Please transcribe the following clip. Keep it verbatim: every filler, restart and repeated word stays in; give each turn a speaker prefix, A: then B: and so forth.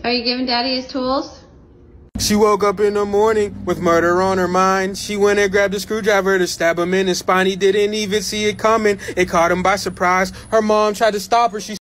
A: Are you giving Daddy his tools?
B: She woke up in the morning with murder on her mind. She went and grabbed a screwdriver to stab him in his spine. He didn't even see it coming. It caught him by surprise. Her mom tried to stop her. She